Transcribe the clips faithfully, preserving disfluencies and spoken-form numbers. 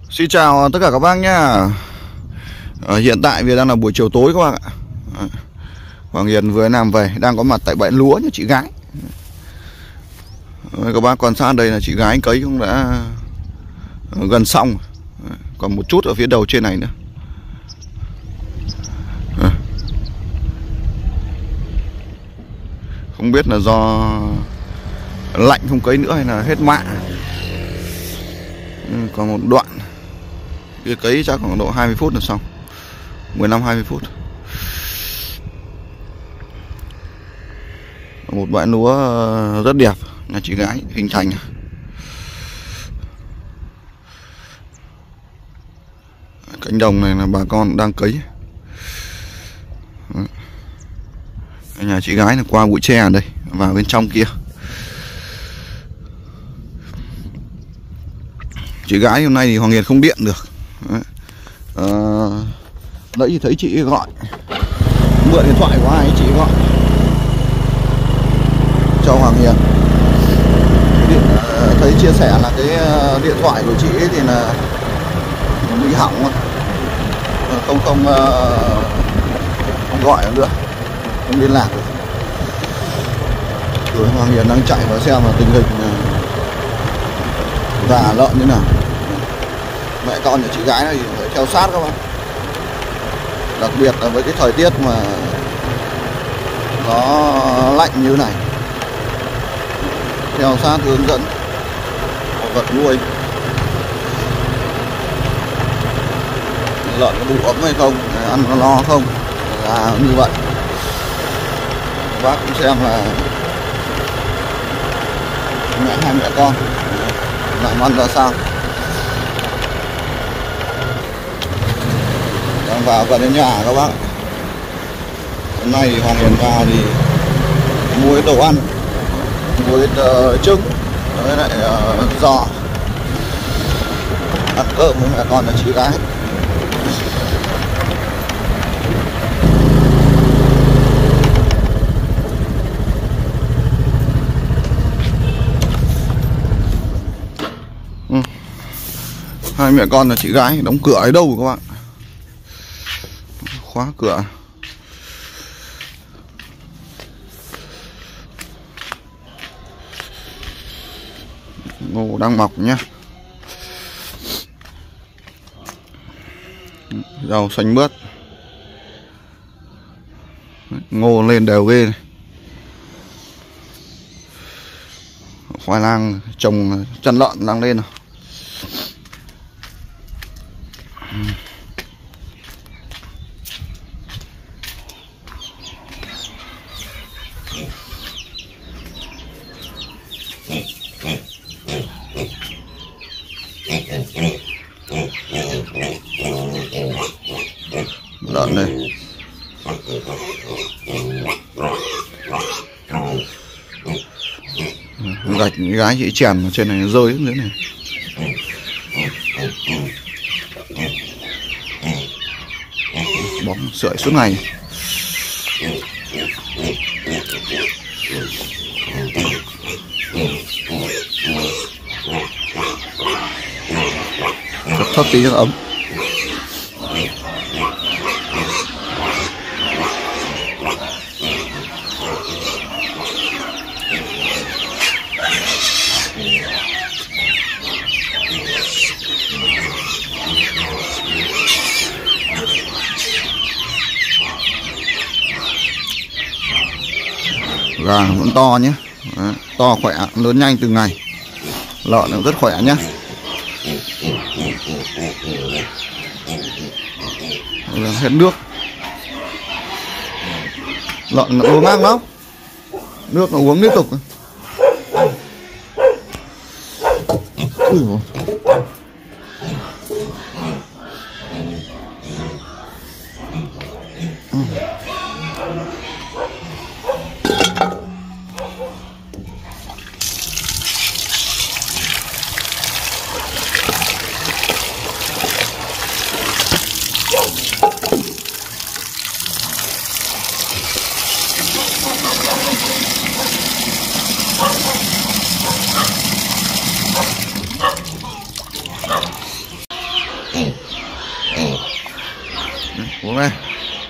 Xin chào tất cả các bác nhá. à, Hiện tại vì đang là buổi chiều tối các bác ạ. à, Hoàng Hiền vừa làm về, đang có mặt tại bãi lúa nha chị gái. à, Các bác quan sát đây là chị gái anh cấy cũng đã gần xong. à, Còn một chút ở phía đầu trên này nữa. à, Không biết là do lạnh không cấy nữa hay là hết mạ. ừ, Còn một đoạn kia cấy chắc khoảng độ hai mươi phút là xong, mười lăm hai mươi phút. Một bãi lúa rất đẹp nhà chị gái hình thành. Cánh đồng này là bà con đang cấy. Nhà chị gái là qua bụi tre ở đây, vào bên trong kia. Chị gái hôm nay thì Hoàng Hiền không điện được. à, Nãy thì thấy chị gọi, mượn điện thoại của ai chị gọi cho Hoàng Hiền. Điện, thấy chia sẻ là cái điện thoại của chị ấy thì là bị hỏng, không không không gọi nữa, không liên lạc được. Rồi Hoàng Hiền đang chạy vào xem là tình hình gà lợn như nào. Mẹ con nhà chị gái này thì phải theo sát các bạn, đặc biệt là với cái thời tiết mà nó lạnh như này, theo sát hướng dẫn vật nuôi. Lợn có đủ ấm hay không, ăn có lo không, là như vậy. Bác cũng xem là mẹ hai mẹ con làm ăn ra sao. Đang vào gần đến nhà các bác. Hôm nay thì Hoàng Hiền vào thì mua cái đồ ăn, mua cái uh, trứng với lại uh, giò, ăn cơm với mẹ con là chị gái. ừ. Hai mẹ con là chị gái đóng cửa ở đâu các bạn, khóa cửa. Ngô đang mọc nhá, rau xanh mướt, ngô lên đều ghê này. Khoai lang trồng chăn lợn đang lên rồi. Lợn đây. Gạch gái chị chèn ở trên này rơi dưới này. Bóng sưởi suốt ngày. Thấp thấp tí cho ấm. Gà vẫn to nhé. Đấy, to khỏe, lớn nhanh từng ngày. Lợn cũng rất khỏe nhé. Hết nước. Lợn nó uống ngang lắm. Nước nó uống liên tục. Ui dồi. Uống đây.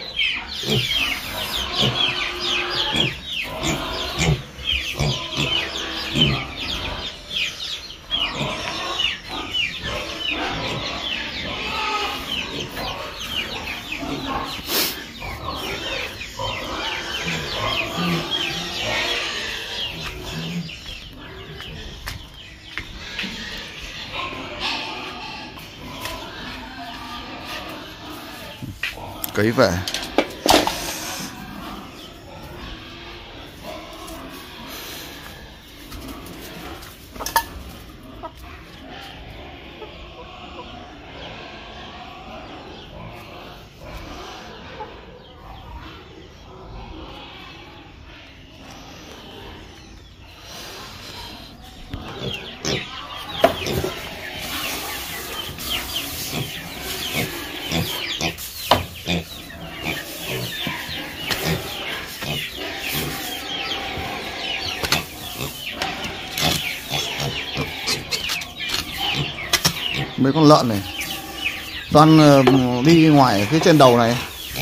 Cấy về. Mấy con lợn này toàn đi ngoài phía trên đầu này.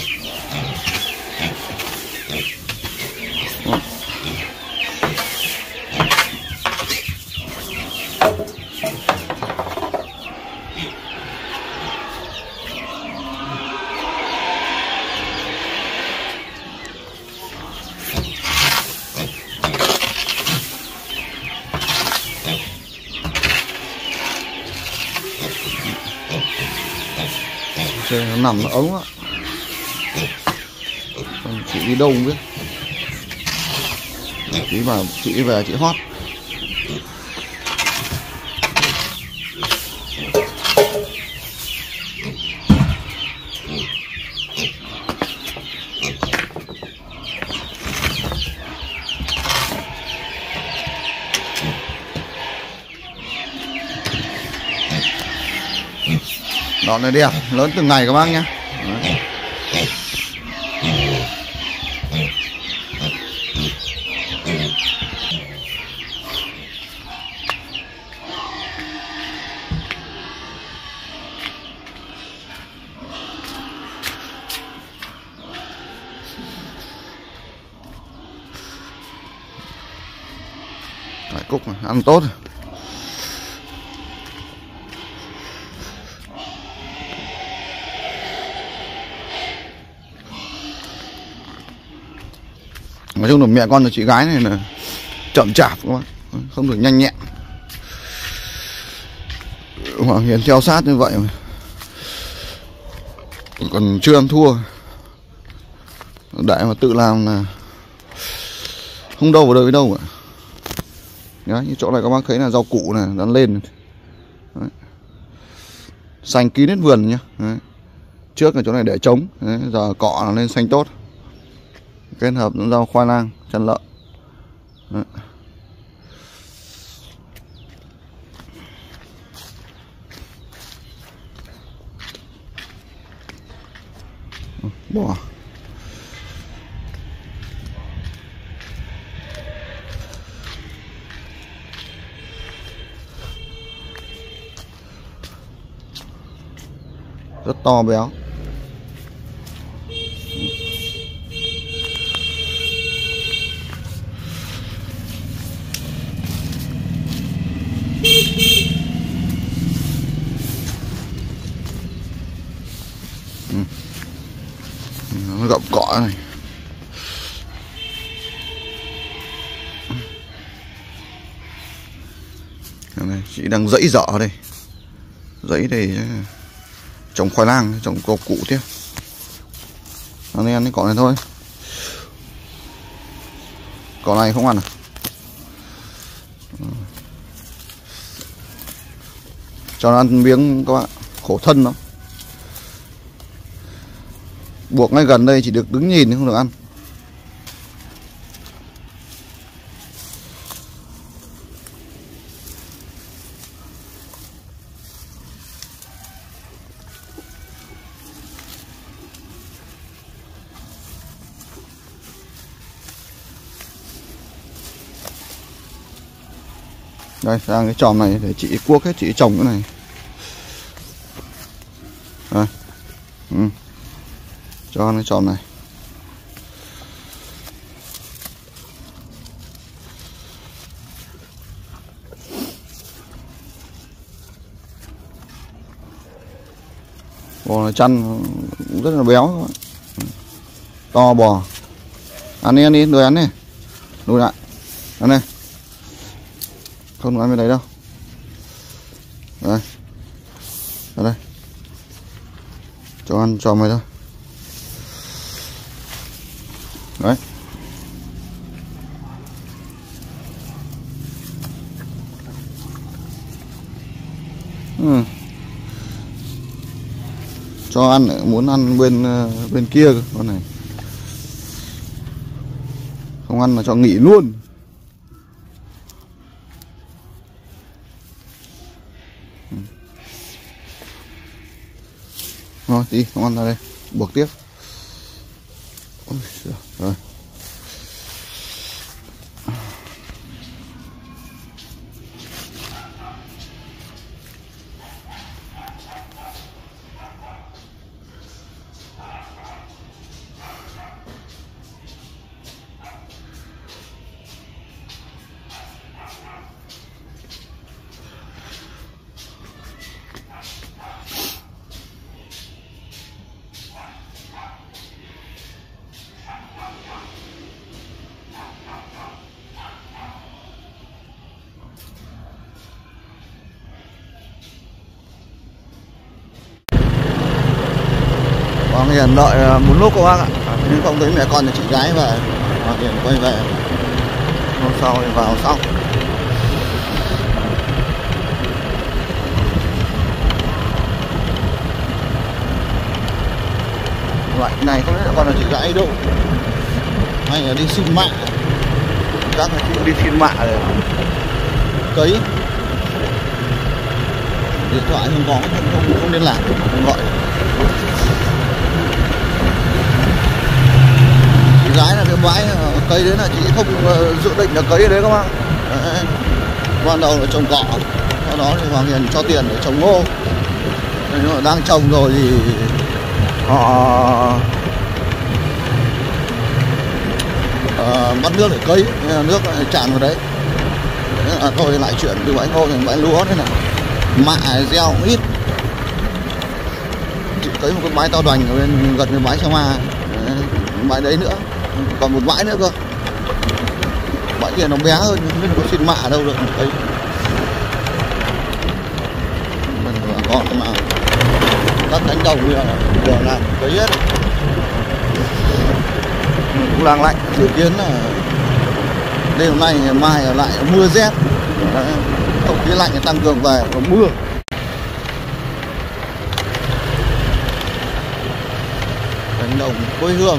Nó nằm nó ống á. Chị đi đâu không biết. Chị mà chị về chị hót. Đòn này đẹp, lớn từng ngày các bác nhé. Cải cúc này, ăn tốt. Nói chung là mẹ con của chị gái này là chậm chạp các bác, không được nhanh nhẹn. Hoàng Hiền theo sát như vậy mà còn chưa ăn thua. Đại mà tự làm là không đâu vào đời đâu ạ. Đấy, như chỗ này các bác thấy là rau củ này đang lên. Đấy. Xanh kín hết vườn nhá. Đấy. Trước là chỗ này để trống. Đấy. Giờ cọ nó lên xanh tốt. Kết hợp với rau khoai lang, chăn lợn. Đấy. Bỏ. Rất to béo. Ừ. Nó gặm cỏ này. Này chị đang dẫy dở đây. Dẫy đây trồng khoai lang, trồng rau củ tiếp. Ăn ăn cái cỏ này thôi. Cỏ này không ăn à? Cho nó ăn miếng các bạn, khổ thân lắm. Buộc ngay gần đây chỉ được đứng nhìn không được ăn. Đây, sang cái chòm này để chị cuốc hết, chị trồng cái này. cho ăn cái tròn này. Bò này chăn rất là béo, to bò. Ăn đi, ăn đi, đuổi ăn đi, đuổi lại, ăn đi, không ăn bên đấy đâu. Đây, ở đây, cho ăn cho mày thôi. Đấy. Ừ. Cho ăn, muốn ăn bên bên kia cơ, con này không ăn là cho nghỉ luôn. Thôi đi, không ăn ra đây, buộc tiếp. Ôi, rồi. Hoàng Hiền đợi một lúc các bác ạ, nhưng không thấy mẹ con nhà chị gái về. Hoàng Hiền quay về hôm sau thì vào xong. Loại này không biết là con nhà chị gái đâu, hay là đi xin mạ, các là chị đi xin mạ để cấy. Điện thoại không có, không không, không liên lạc, không gọi. Chị gái là cái bãi cây đấy là chị không dự định là cấy đấy các bạn. Ban đầu là trồng cỏ, sau đó thì Hoàng Hiền cho tiền để trồng ngô. Nhưng mà đang trồng rồi thì họ uh, bắt nước để cấy, nước tràn vào đấy. Đấy là thôi lại chuyển từ bãi ngô thành bãi lúa thế này. Mạ gieo cũng ít. Chị cấy một con bãi to đoành ở bên gần cái bãi Sa Ma, bãi đấy nữa, còn một bãi nữa cơ. Bãi kia nó bé hơn, không biết là có xin mạ đâu được đấy. Mình bà con mà các cánh đồng bây giờ đều làm cấy hết. Mình cũng đang lạnh, dự kiến là đêm hôm nay ngày mai lại mưa rét. Đấy, không khí lạnh tăng cường về và mưa. Cánh đồng quê hương.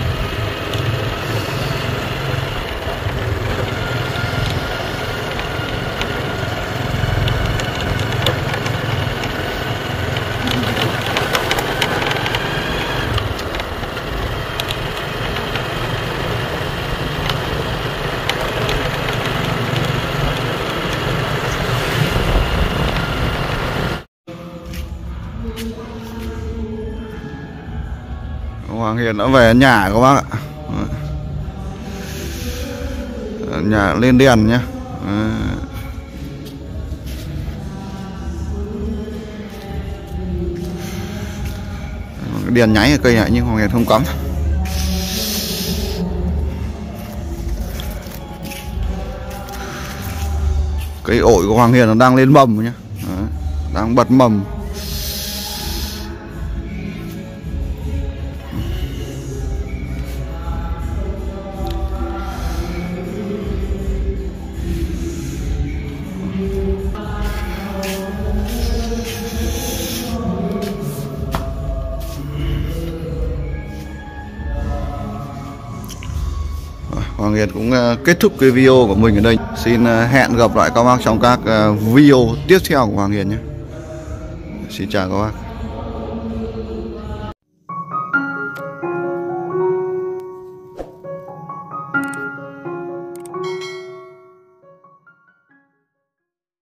Hoàng Hiền đã về nhà các bác ạ. Nhà lên đèn nhá. Cái đèn nháy ở cây này nhưng Hoàng Hiền không cắm. Cây ổi của Hoàng Hiền nó đang lên mầm nhá. Đấy, đang bật mầm. Hoàng Hiền cũng kết thúc cái video của mình ở đây. Xin hẹn gặp lại các bác trong các video tiếp theo của Hoàng Hiền nhé. Xin chào các bác.